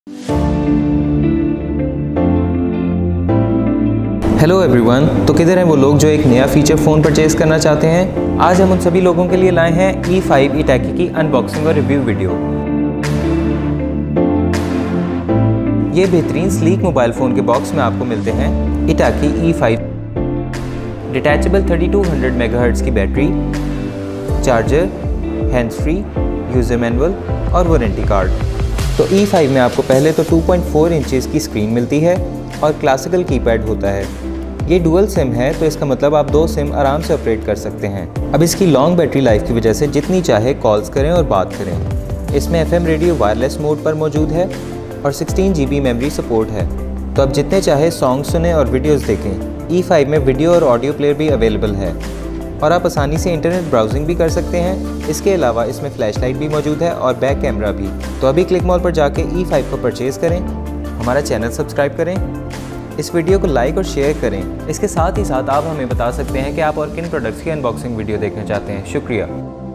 Hello everyone, तो किधर हैं वो लोग जो एक नया फीचर फ़ोन परचेज़ करना चाहते हैं। आज हम उन सभी लोगों के लिए लाए हैं E5 इटाकी की अनबॉक्सिंग और रिव्यू वीडियो। ये बेहतरीन स्लीक मोबाइल फ़ोन के बॉक्स में आपको मिलते हैं इटाकी E5, डिटैचेबल 3200 मेगाहर्ट्ज़ की battery, charger, hands free, user manual और वारंटी कार्ड। तो E5 में आपको पहले तो 2.4 इंचेस की स्क्रीन मिलती है और क्लासिकल कीपैड होता है। ये डुअल सिम है, तो इसका मतलब आप 2 सिम आराम से ऑपरेट कर सकते हैं। अब इसकी लॉन्ग बैटरी लाइफ की वजह से जितनी चाहे कॉल्स करें और बात करें। इसमें FM रेडियो वायरलेस मोड पर मौजूद है और 16 GB मेमोरी सपोर्ट है, तो आप जितने चाहे सॉन्ग सुनें और वीडियोस देखें। E5 में वीडियो और ऑडियो प्लेयर भी अवेलेबल है और आप आसानी से इंटरनेट ब्राउजिंग भी कर सकते हैं। इसके अलावा इसमें फ्लैश लाइट भी मौजूद है और बैक कैमरा भी। तो अभी क्लिक मॉल पर जाके E5 को परचेज़ करें, हमारा चैनल सब्सक्राइब करें, इस वीडियो को लाइक और शेयर करें। इसके साथ ही साथ आप हमें बता सकते हैं कि आप और किन प्रोडक्ट्स की अनबॉक्सिंग वीडियो देखना चाहते हैं। शुक्रिया।